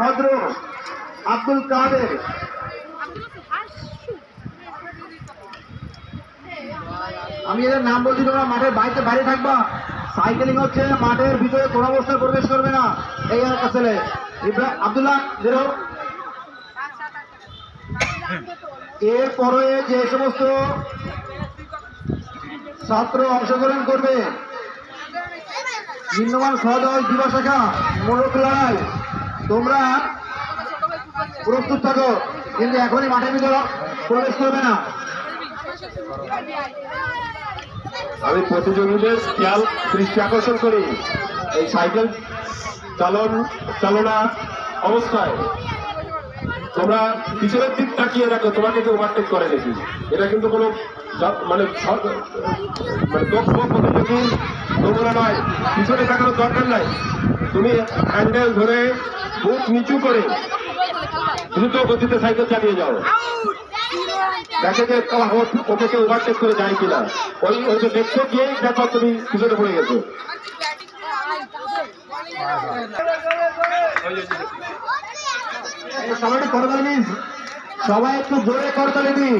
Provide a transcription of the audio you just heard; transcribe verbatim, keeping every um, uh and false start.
ভদ্র আব্দুল কাদের। আমি এদের নাম বলছি, তোমরা মাঠের বাইরে বাইরে থাকবা। সাইকেলিং হচ্ছে, মাঠের ভিতরে কোন অবস্থায় প্রবেশ করবে না। এই একটা ছেলে ইব্রাহিম আব্দুল্লাহ বেরো। এরপরে যে সমস্ত ছাত্র অংশগ্রহণ করবে নিম্নমান সহদয় দিবস শাখা মোড়ক লড়াই, তোমরা প্রস্তুত থাকো, কিন্তু এখনই মাঠের ভিতরে প্রবেশ করবে না। আমি প্রতিযোগীদের খেয়াল দৃষ্টি আকর্ষণ করি, এই সাইকেল চালন চালনা অবস্থায় তোমরা পিছনের দিক তাকিয়ে রাখো, তোমাকে কেউ ওভারটেক করে দেখি। এটা কিন্তু কোনো মানে মানে দক্ষ প্রতিযোগীর নমুনা নয়, পিছনে তাকানোর দরকার নাই। তুমি হ্যান্ডেল ধরে বুক নিচু করে দ্রুত গতিতে সাইকেল চালিয়ে যাও, দেখে যে ওকে কেউ ওভারটেক করে যায় কিনা। ওই ওই যে দেখতে গিয়েই দেখো তুমি পিছনে পড়ে গেছো। সবাই করতালি দিন, সবাই একটু জোরে করতালি দিন।